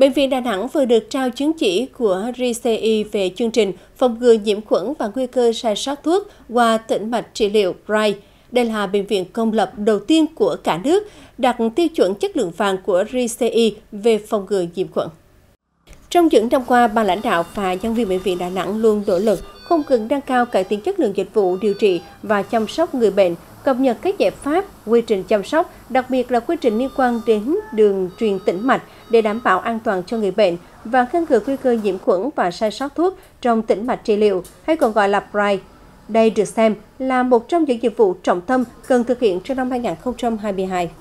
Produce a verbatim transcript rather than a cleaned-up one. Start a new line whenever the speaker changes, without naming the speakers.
Bệnh viện Đà Nẵng vừa được trao chứng chỉ của rờ i xê i về chương trình phòng ngừa nhiễm khuẩn và nguy cơ sai sót thuốc qua tĩnh mạch trị liệu pê rờ i. Đây là bệnh viện công lập đầu tiên của cả nước đạt tiêu chuẩn chất lượng vàng của rờ i xê i về phòng ngừa nhiễm khuẩn. Trong những năm qua, ban lãnh đạo và nhân viên Bệnh viện Đà Nẵng luôn nỗ lực không ngừng nâng cao cải tiến chất lượng dịch vụ điều trị và chăm sóc người bệnh, cập nhật các giải pháp, quy trình chăm sóc, đặc biệt là quy trình liên quan đến đường truyền tĩnh mạch để đảm bảo an toàn cho người bệnh và ngăn ngừa nguy cơ nhiễm khuẩn và sai sót thuốc trong tĩnh mạch trị liệu, hay còn gọi là pê rờ i. Đây được xem là một trong những nhiệm vụ trọng tâm cần thực hiện trong năm hai nghìn không trăm hai mươi hai.